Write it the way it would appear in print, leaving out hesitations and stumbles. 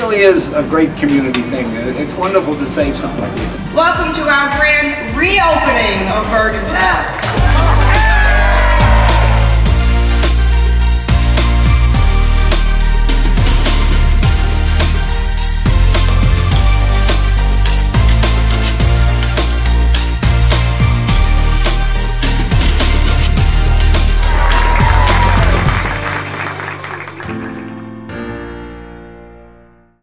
really is a great community thing. It's wonderful to save something like this. Welcome to our grand reopening of bergenPAC.